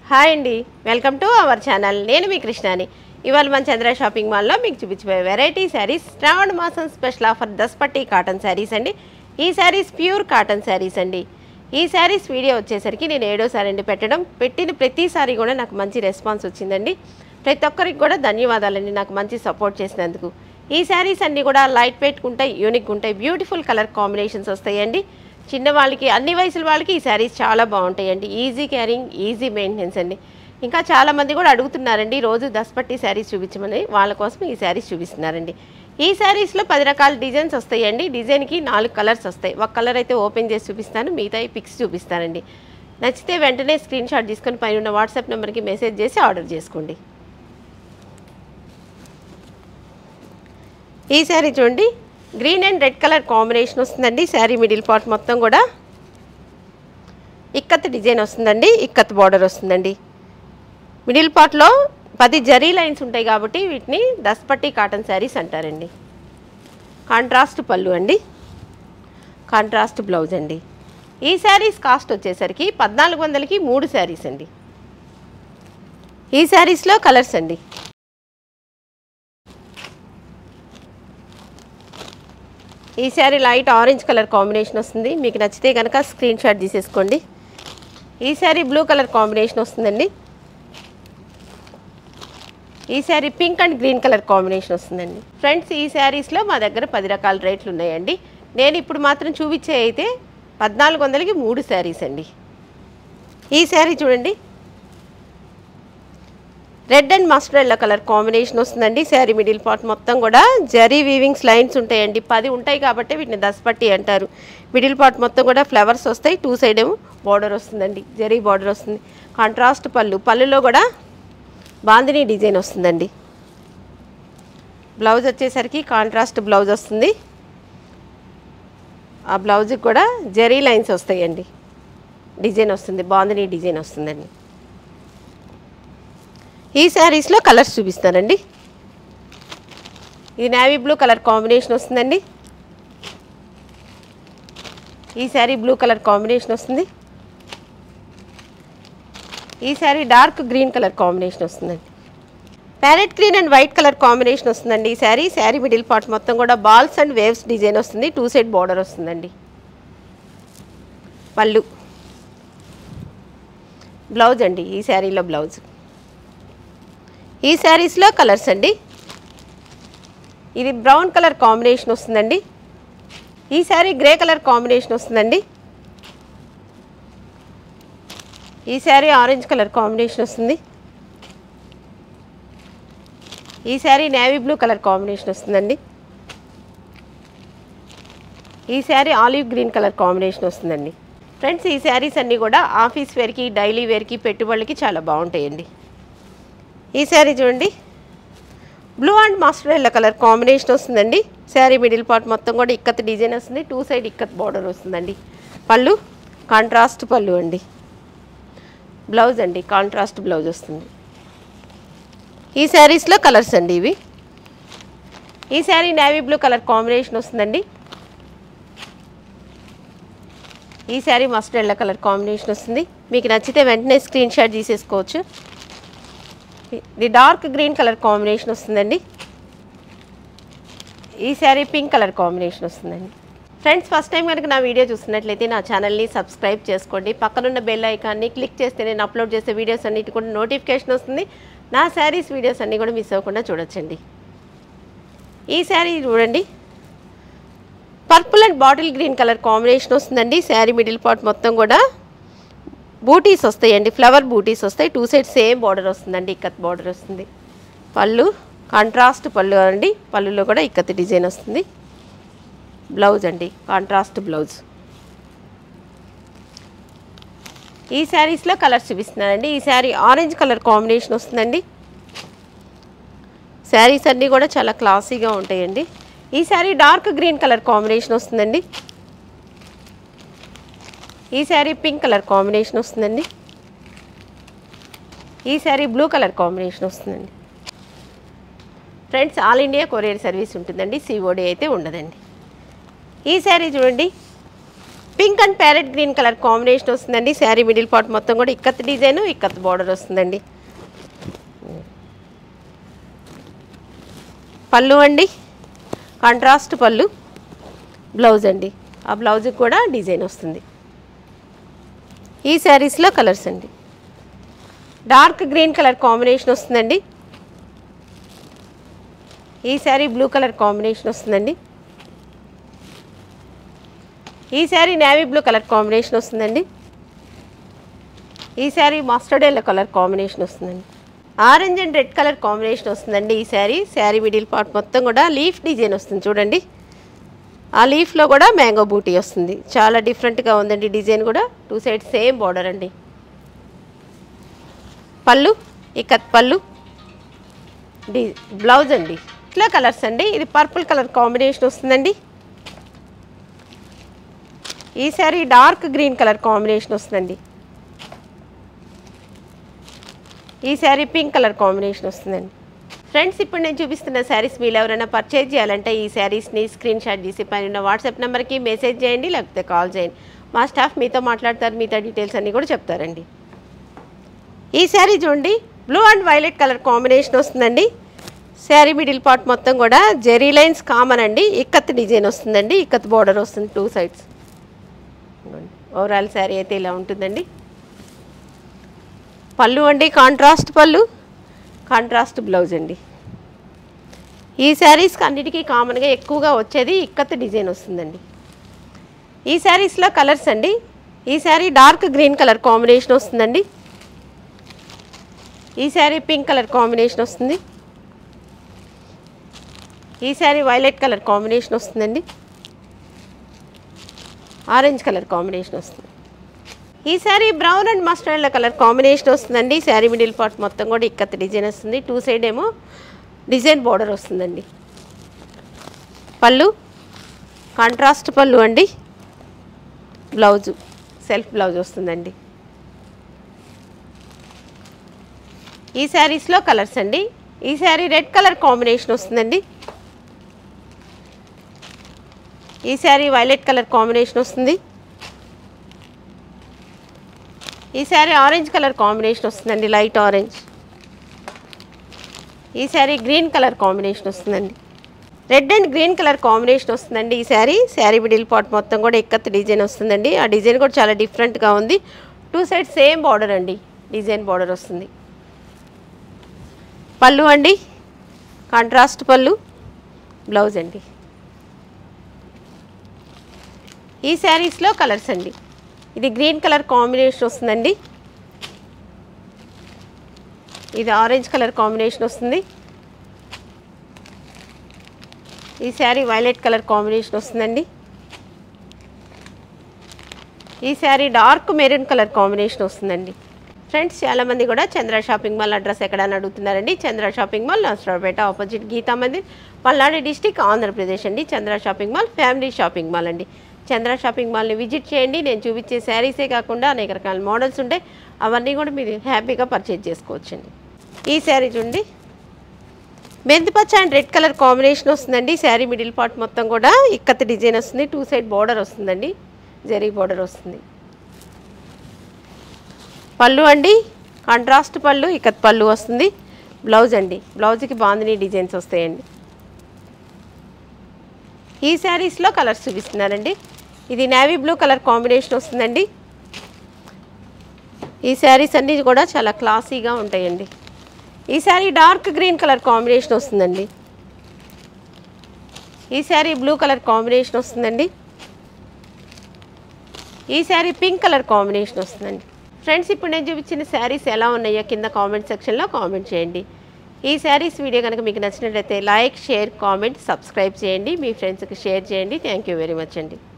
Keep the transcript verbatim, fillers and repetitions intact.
Hi అండి, welcome to our channel. నేను మీ కృష్ణాని. ఇవాళ మన చంద్ర షాపింగ్ మాల్లో మీకు చూపించే వెరైటీ శారీస్ శ్రావణ మాసం స్పెషల్ ఆఫర్ దస్పట్టి కాటన్ శారీస్ అండి. ఈ శారీస్ ప్యూర్ కాటన్ శారీస్ అండి. ఈ శారీస్ వీడియో వచ్చేసరికి నేను ఏడోసారి అండి పెట్టడం. పెట్టిన ప్రతిసారి కూడా నాకు మంచి రెస్పాన్స్ వచ్చిందండి. ప్రతి ఒక్కరికి కూడా ధన్యవాదాలండి నాకు మంచి సపోర్ట్ చేసినందుకు. ఈ శారీస్ అన్నీ కూడా లైట్ వెయిట్ ఉంటాయి, యూనిక్ ఉంటాయి, బ్యూటిఫుల్ కలర్ కాంబినేషన్స్ వస్తాయండి. చిన్నవాళ్ళకి అన్ని వయసుల వాళ్ళకి ఈ శారీస్ చాలా బాగుంటాయండి. ఈజీ క్యారింగ్, ఈజీ మెయింటెనెన్స్ అండి. ఇంకా చాలామంది కూడా అడుగుతున్నారండి రోజు దస్పట్టి శారీస్ చూపించమని, వాళ్ళ కోసం ఈ శారీస్ చూపిస్తున్నారండి. ఈ శారీస్లో పది రకాల డిజైన్స్ వస్తాయండి. డిజైన్కి నాలుగు కలర్స్ వస్తాయి. ఒక కలర్ అయితే ఓపెన్ చేసి చూపిస్తాను, మిగతా పిక్స్ చూపిస్తానండి. నచ్చితే వెంటనే స్క్రీన్ షాట్ తీసుకొని పైన ఉన్న వాట్సాప్ నెంబర్కి మెసేజ్ చేసి ఆర్డర్ చేసుకోండి. ఈ శారీ చూడండి, green and red colour combination వస్తుందండి. శారీ మిడిల్ పార్ట్ మొత్తం కూడా ఇక్కత్ డిజైన్ వస్తుందండి, ఇక్కత్ బార్డర్ వస్తుందండి. మిడిల్ పార్ట్లో పది జరీ లైన్స్ ఉంటాయి కాబట్టి వీటిని దస్పట్టి కాటన్ శారీస్ అంటారండి. కాంట్రాస్ట్ పళ్ళు అండి, కాంట్రాస్ట్ బ్లౌజ్ అండి. ఈ శారీస్ కాస్ట్ వచ్చేసరికి పద్నాలుగు వందలకి మూడు శారీస్ అండి. ఈ శారీస్లో కలర్స్ అండి. ఈ sari light orange colour combination వస్తుంది. మీకు నచ్చితే కనుక స్క్రీన్ షాట్ తీసేసుకోండి. ఈ శారీ బ్లూ కలర్ కాంబినేషన్ వస్తుందండి. ఈ sari pink and green colour combination వస్తుందండి. ఫ్రెండ్స్, ఈ శారీస్లో మా దగ్గర పది రకాల రేట్లు ఉన్నాయండి. నేను ఇప్పుడు మాత్రం చూపించే అయితే పద్నాలుగు వందలకి మూడు శారీస్ అండి. ఈ శారీ చూడండి, red and mustard yellow colour combination వస్తుందండి. శారీ మిడిల్ పార్ట్ మొత్తం కూడా జరీ వీవింగ్స్ లైన్స్ ఉంటాయండి. పది ఉంటాయి కాబట్టి వీటిని దస్పట్టి అంటారు. మిడిల్ పార్ట్ మొత్తం కూడా ఫ్లవర్స్ వస్తాయి. టూ సైడ్ ఏమో బార్డర్ వస్తుందండి, జరీ బార్డర్ వస్తుంది. కాంట్రాస్ట్ పళ్ళు, పళ్ళులో కూడా బాందిని డిజైన్ వస్తుందండి. బ్లౌజ్ వచ్చేసరికి కాంట్రాస్ట్ బ్లౌజ్ వస్తుంది. ఆ బ్లౌజ్కి కూడా జరీ లైన్స్ వస్తాయండి, డిజైన్ వస్తుంది, బాందిని డిజైన్ వస్తుందండి. ఈ శారీస్లో కలర్స్ చూపిస్తానండి. ఇది నేవీ బ్లూ కలర్ కాంబినేషన్ వస్తుందండి. ఈ శారీ బ్లూ కలర్ కాంబినేషన్ వస్తుంది. ఈ sari dark green colour combination వస్తుందండి. Parrot green and white colour combination వస్తుందండి. ఈ శారీ శారీ మిడిల్ పార్ట్ మొత్తం కూడా బాల్స్ అండ్ వేవ్స్ డిజైన్ వస్తుంది. టూ సైడ్ బార్డర్ వస్తుందండి. పళ్ళు, బ్లౌజ్ అండి. ఈ శారీలో బ్లౌజ్. ఈ శారీస్లో కలర్స్ అండి. ఇది బ్రౌన్ కలర్ కాంబినేషన్ వస్తుందండి. ఈ శారీ గ్రే కలర్ కాంబినేషన్ వస్తుందండి. ఈ శారీ ఆరెంజ్ కలర్ కాంబినేషన్ వస్తుంది. ఈ sari navy blue colour combination వస్తుందండి. ఈ sari olive green colour combination వస్తుందండి. ఫ్రెండ్స్, ఈ శారీస్ అన్నీ కూడా ఆఫీస్ వేర్కి, డైలీ వేర్కి, పెట్టుబడులకి చాలా బాగుంటాయండి. ఈ శారీ చూడండి, blue and mustard yellow colour combination వస్తుందండి. శారీ మిడిల్ పార్ట్ మొత్తం కూడా ఇక్కత్ డిజైన్ వస్తుంది. టూ సైడ్ ఇక్కత్ బార్డర్ వస్తుందండి. పళ్ళు కాంట్రాస్ట్ పళ్ళు అండి. బ్లౌజ్ అండి, కాంట్రాస్ట్ బ్లౌజ్ వస్తుంది. ఈ శారీస్లో కలర్స్ అండి ఇవి. ఈ sari navy blue colour combination వస్తుందండి. ఈ sari mustard yellow colour combination వస్తుంది. మీకు నచ్చితే వెంటనే స్క్రీన్ షాట్ తీసేసుకోవచ్చు. ఇది డార్క్ గ్రీన్ కలర్ కాంబినేషన్ వస్తుందండి. ఈ శారీ పింక్ కలర్ కాంబినేషన్ వస్తుందండి. ఫ్రెండ్స్, ఫస్ట్ టైం కనుక నా వీడియో చూస్తున్నట్లయితే నా ఛానల్ని సబ్స్క్రైబ్ చేసుకోండి. పక్కనున్న బెల్ ఐకాన్ని క్లిక్ చేస్తే నేను అప్లోడ్ చేసే వీడియోస్ అన్నిటి కూడా నోటిఫికేషన్ వస్తుంది. నా శారీస్ వీడియోస్ అన్నీ కూడా మిస్ అవ్వకుండా చూడొచ్చండి. ఈ శారీ చూడండి, purple and bottle green colour combination వస్తుందండి. శారీ మిడిల్ పార్ట్ మొత్తం కూడా బూటీస్ వస్తాయండి, ఫ్లవర్ బూటీస్ వస్తాయి. టూ సైడ్ సేమ్ బార్డర్ వస్తుందండి, ఇక్కత్ బార్డర్ వస్తుంది. పళ్ళు కాంట్రాస్ట్ పళ్ళు అండి. పళ్ళులో కూడా ఇక్కత్ డిజైన్ వస్తుంది. బ్లౌజ్ అండి, కాంట్రాస్ట్ బ్లౌజ్. ఈ శారీస్లో కలర్స్ చూపిస్తున్నానండి. ఈ శారీ ఆరెంజ్ కలర్ కాంబినేషన్ వస్తుందండి. శారీస్ అన్నీ కూడా చాలా క్లాసీగా ఉంటాయండి. ఈ sari dark green colour combination వస్తుందండి. ఈ శారీ పింక్ కలర్ కాంబినేషన్ వస్తుందండి. ఈ శారీ బ్లూ కలర్ కాంబినేషన్ వస్తుందండి. Friends, all India courier service ఉంటుందండి, సిఓడి అయితే ఉండదండి. ఈ శారీ చూడండి, pink and parrot green colour combination వస్తుందండి. శారీ మిడిల్ పార్ట్ మొత్తం కూడా ఇక్కత్ డిజైన్, ఇక్కత్ బార్డర్ వస్తుందండి. పళ్ళు అండి, కాంట్రాస్ట్ పళ్ళు. బ్లౌజ్ అండి, ఆ బ్లౌజ్కి కూడా డిజైన్ వస్తుంది. ఈ శారీస్లో కలర్స్ అండి. డార్క్ గ్రీన్ కలర్ కాంబినేషన్ వస్తుందండి. ఈ శారీ బ్లూ కలర్ కాంబినేషన్ వస్తుందండి. ఈ sari navy blue colour combination వస్తుందండి. ఈ sari mustard yellow colour combination వస్తుందండి. Orange and red colour combination వస్తుందండి. ఈ శారీ శారీ మిడిల్ పార్ట్ మొత్తం కూడా లీఫ్ డిజైన్ వస్తుంది చూడండి. ఆ లీఫ్లో కూడా మ్యాంగో బూటీ వస్తుంది. చాలా డిఫరెంట్గా ఉందండి డిజైన్ కూడా. టూ సైడ్స్ సేమ్ బార్డర్ అండి. పళ్ళు ఇక్కత్ పళ్ళు, డి బ్లౌజ్ అండి. ఇట్లా కలర్స్ అండి. ఇది పర్పుల్ కలర్ కాంబినేషన్ వస్తుందండి. ఈ sari dark green colour combination వస్తుందండి. ఈ శారీ పింక్ కలర్ కాంబినేషన్ వస్తుందండి. ఫ్రెండ్స్, ఇప్పుడు నేను చూపిస్తున్న శారీస్ మీరు ఎవరైనా పర్చేజ్ చేయాలంటే ఈ శారీస్ని స్క్రీన్ షాట్ తీసి పైన వాట్సాప్ నెంబర్కి మెసేజ్ చేయండి, లేకపోతే కాల్ చేయండి. మా స్టాఫ్ మీతో మాట్లాడతారు, మీతో డీటెయిల్స్ అన్నీ కూడా చెప్తారండి. ఈ శారీ చూడండి, blue and violet colour combination వస్తుందండి. శారీ మిడిల్ పార్ట్ మొత్తం కూడా జెరీ లైన్స్ కామన్ అండి. ఇక్కత్ డిజైన్ వస్తుందండి. ఇక్కత్ బార్డర్ వస్తుంది టూ సైడ్స్. ఓవరాల్ శారీ అయితే ఇలా ఉంటుందండి. పళ్ళు అండి, కాంట్రాస్ట్ పళ్ళు, కాంట్రాస్ట్ బ్లౌజ్ అండి. ఈ శారీస్కి అన్నిటికీ కామన్గా ఎక్కువగా వచ్చేది ఇక్కత్ డిజైన్ వస్తుందండి. ఈ శారీస్లో కలర్స్ అండి. ఈ sari dark green colour combination వస్తుందండి. ఈ శారీ పింక్ కలర్ కాంబినేషన్ వస్తుంది. ఈ శారీ వైలెట్ కలర్ కాంబినేషన్ వస్తుందండి. ఆరెంజ్ కలర్ కాంబినేషన్ వస్తుంది. ఈ sari brown and mustard colour combination వస్తుందండి. శారీ మిడిల్ పార్ట్ మొత్తం కూడా ఇక్కత్ డిజైన్ వస్తుంది. టూ సైడ్ ఏమో డిజైన్ బార్డర్ వస్తుందండి. పళ్ళు కాంట్రాస్ట్ పళ్ళు అండి. బ్లౌజు సెల్ఫ్ బ్లౌజ్ వస్తుందండి. ఈ శారీస్లో కలర్స్ అండి. ఈ శారీ రెడ్ కలర్ కాంబినేషన్ వస్తుందండి. ఈ శారీ వైలెట్ కలర్ కాంబినేషన్ వస్తుంది. ఈ శారీ ఆరెంజ్ కలర్ కాంబినేషన్ వస్తుందండి, లైట్ ఆరెంజ్. ఈ శారీ గ్రీన్ కలర్ కాంబినేషన్ వస్తుందండి. Red and green colour combination వస్తుందండి. ఈ శారీ శారీ మిడిల్ పార్ట్ మొత్తం కూడా ఇక్కత్ డిజైన్ వస్తుందండి. ఆ డిజైన్ కూడా చాలా డిఫరెంట్గా ఉంది. టూ సైడ్ సేమ్ బార్డర్ అండి, డిజైన్ బార్డర్ వస్తుంది. పళ్ళు అండి, కాంట్రాస్ట్ పళ్ళు, బ్లౌజ్ అండి. ఈ శారీస్లో కలర్స్ అండి. ఇది గ్రీన్ కలర్ కాంబినేషన్ వస్తుందండి. ఇది ఆరెంజ్ కలర్ కాంబినేషన్ వస్తుంది. ఈ శారీ వైలెట్ కలర్ కాంబినేషన్ వస్తుందండి. ఈ sari dark maroon colour combination వస్తుందండి. ఫ్రెండ్స్, చాలామంది కూడా చంద్ర షాపింగ్ మాల్ అడ్రస్ ఎక్కడ అని అడుగుతున్నారండి. Chandra shopping mall Narasaraopet opposite Geeta Mandir, Palnadu district, Andhra Pradesh అండి. Chandra shopping mall family shopping mall అండి. చంద్ర షాపింగ్ మాల్ని విజిట్ చేయండి. నేను చూపించే శారీసే కాకుండా అనేక రకాల మోడల్స్ ఉంటాయి. అవన్నీ కూడా మీరు హ్యాపీగా పర్చేజ్ చేసుకోవచ్చండి. ఈ శారీ చూడండి, మెంతిపచ్చ అండ్ రెడ్ కలర్ కాంబినేషన్ వస్తుందండి. శారీ మిడిల్ పార్ట్ మొత్తం కూడా ఇక్కత్ డిజైన్ వస్తుంది. టూ సైడ్ బార్డర్ వస్తుందండి, జరీ బార్డర్ వస్తుంది. పళ్ళు అండి, కాంట్రాస్ట్ పళ్ళు, ఇక్కత్ పళ్ళు వస్తుంది. బ్లౌజ్ అండి, బ్లౌజ్కి బాందిని డిజైన్స్ వస్తాయండి. ఈ శారీస్లో కలర్స్ చూపిస్తున్నారండి. ఇది నేవీ బ్లూ కలర్ కాంబినేషన్ వస్తుందండి. ఈ శారీస్ అన్నీ కూడా చాలా క్లాసీగా ఉంటాయండి. ఈ sari dark green colour combination వస్తుందండి. ఈ శారీ బ్లూ కలర్ కాంబినేషన్ వస్తుందండి. ఈ శారీ పింక్ కలర్ కాంబినేషన్ వస్తుందండి. ఫ్రెండ్స్, ఇప్పుడు నేను చూపించిన శారీస్ ఎలా ఉన్నాయో కింద కామెంట్ సెక్షన్లో కామెంట్ చేయండి. ఈ శారీస్ వీడియో కనుక మీకు నచ్చినట్లయితే లైక్, షేర్, కామెంట్, సబ్స్క్రైబ్ చేయండి. మీ ఫ్రెండ్స్కి షేర్ చేయండి. థ్యాంక్ యూ వెరీ మచ్ అండి.